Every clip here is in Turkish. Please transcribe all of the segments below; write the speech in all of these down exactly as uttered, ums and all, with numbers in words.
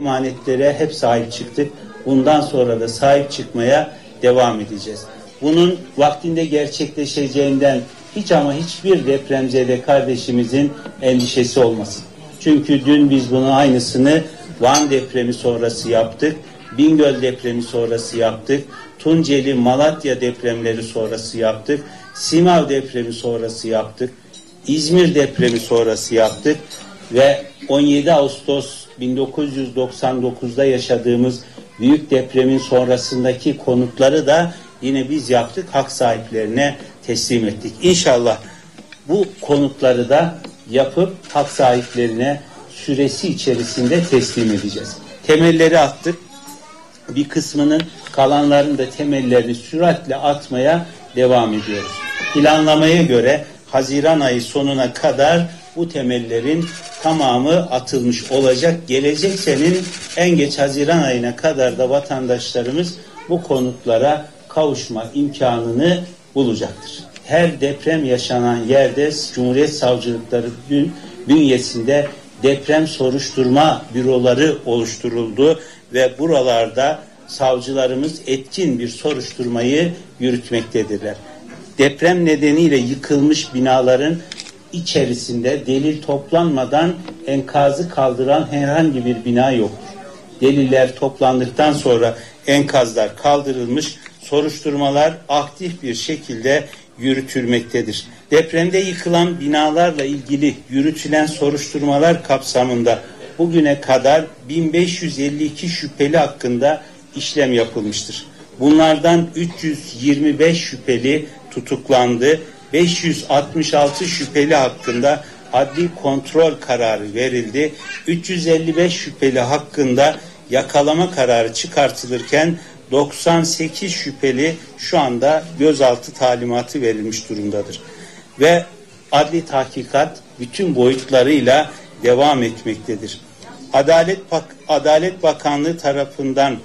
emanetlere hep sahip çıktık. Bundan sonra da sahip çıkmaya devam edeceğiz. Bunun vaktinde gerçekleşeceğinden hiç ama hiçbir depremzede kardeşimizin endişesi olmasın. Çünkü dün biz bunun aynısını Van depremi sonrası yaptık. Bingöl depremi sonrası yaptık. Tunceli, Malatya depremleri sonrası yaptık. Simav depremi sonrası yaptık. İzmir depremi sonrası yaptık. Ve on yedi Ağustos bin dokuz yüz doksan dokuz'da yaşadığımız büyük depremin sonrasındaki konutları da yine biz yaptık. Hak sahiplerine teslim ettik. İnşallah bu konutları da yapıp hak sahiplerine süresi içerisinde teslim edeceğiz. Temelleri attık. Bir kısmının, kalanların da temellerini süratle atmaya devam ediyoruz. Planlamaya göre Haziran ayı sonuna kadar bu temellerin tamamı atılmış olacak. Gelecek senenin en geç Haziran ayına kadar da vatandaşlarımız bu konutlara kavuşma imkanını bulacaktır. Her deprem yaşanan yerde Cumhuriyet Savcılıkları bünyesinde deprem soruşturma büroları oluşturuldu ve buralarda savcılarımız etkin bir soruşturmayı yürütmektedirler. Deprem nedeniyle yıkılmış binaların içerisinde delil toplanmadan enkazı kaldıran herhangi bir bina yoktur. Deliller toplandıktan sonra enkazlar kaldırılmış, soruşturmalar aktif bir şekilde yürütülmektedir. Depremde yıkılan binalarla ilgili yürütülen soruşturmalar kapsamında bugüne kadar bin beş yüz elli iki şüpheli hakkında işlem yapılmıştır. Bunlardan üç yüz yirmi beş şüpheli tutuklandı. beş yüz altmış altı şüpheli hakkında adli kontrol kararı verildi. üç yüz elli beş şüpheli hakkında yakalama kararı çıkartılırken doksan sekiz şüpheli şu anda gözaltı talimatı verilmiş durumdadır. Ve adli tahkikat bütün boyutlarıyla devam etmektedir. Adalet Bak Adalet Bakanlığı tarafından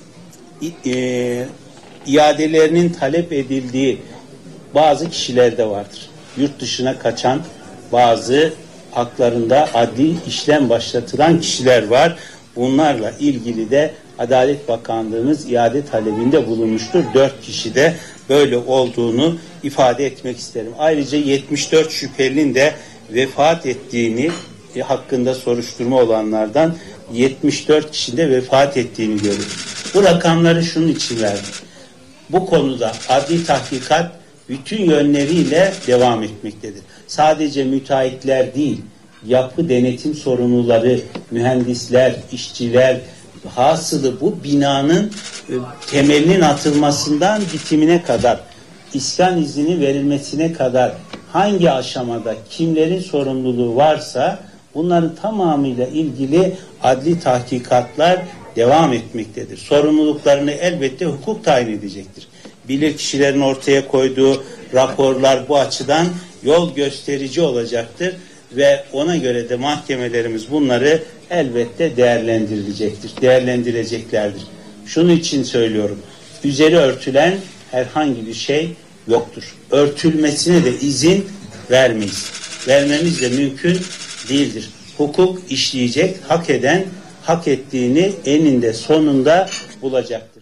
e, iadelerinin talep edildiği bazı kişiler de vardır. Yurt dışına kaçan, bazı haklarında adli işlem başlatılan kişiler var. Bunlarla ilgili de Adalet Bakanlığımız iade talebinde bulunmuştur. Dört kişi de böyle olduğunu ifade etmek isterim. Ayrıca yetmiş dört şüphelinin de vefat ettiğini e, hakkında soruşturma olanlardan yetmiş dört kişinin de vefat ettiğini görüyoruz. Bu rakamları şunun için verdim. Bu konuda adli tahkikat bütün yönleriyle devam etmektedir. Sadece müteahhitler değil, yapı denetim sorumluları, mühendisler, işçiler, hasılı bu binanın e, temelinin atılmasından bitimine kadar, iskan izni verilmesine kadar hangi aşamada kimlerin sorumluluğu varsa bunların tamamıyla ilgili adli tahkikatlar devam etmektedir. Sorumluluklarını elbette hukuk tayin edecektir. Bilirkişilerin ortaya koyduğu raporlar bu açıdan yol gösterici olacaktır ve ona göre de mahkemelerimiz bunları elbette değerlendirilecektir, değerlendireceklerdir. Şunun için söylüyorum, üzeri örtülen herhangi bir şey yoktur. Örtülmesine de izin vermeyiz. Vermemiz de mümkün değildir. Hukuk işleyecek, hak eden hak ettiğini eninde sonunda bulacak.